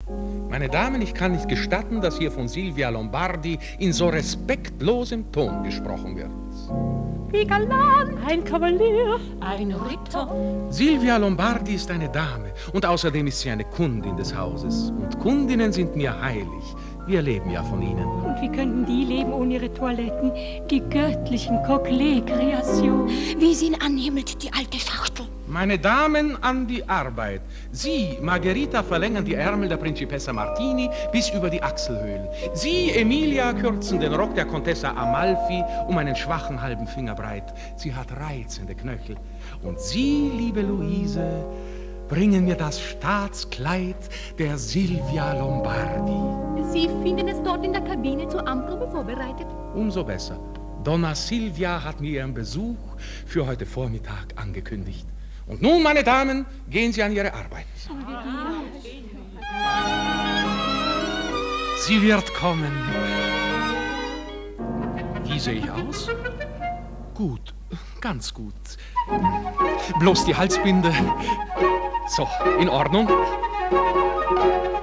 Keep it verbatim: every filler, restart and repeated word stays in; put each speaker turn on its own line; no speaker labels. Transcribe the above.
Meine Damen, ich kann nicht gestatten, dass hier von Silvia Lombardi in so respektlosem Ton gesprochen wird.
Wie galant, ein Kavalier, ein Ritter.
Silvia Lombardi ist eine Dame und außerdem ist sie eine Kundin des Hauses. Und Kundinnen sind mir heilig. Wir leben ja von ihnen.
Und wie könnten die leben ohne ihre Toiletten? Die göttlichen Coquelet-Kreationen.
Wie sie ihn anhimmelt, die alte Schachtel.
Meine Damen, an die Arbeit. Sie, Margherita, verlängern die Ärmel der Principessa Martini bis über die Achselhöhlen. Sie, Emilia, kürzen den Rock der Contessa Amalfi um einen schwachen halben Finger breit. Sie hat reizende Knöchel. Und Sie, liebe Luise, bringen mir das Staatskleid der Silvia Lombardi.
Sie finden es dort in der Kabine zur Anprobe vorbereitet?
Umso besser. Donna Silvia hat mir ihren Besuch für heute Vormittag angekündigt. Und nun, meine Damen, gehen Sie an Ihre Arbeit. Sie wird kommen. Wie sehe ich aus? Gut, ganz gut. Bloß die Halsbinde. So, in Ordnung.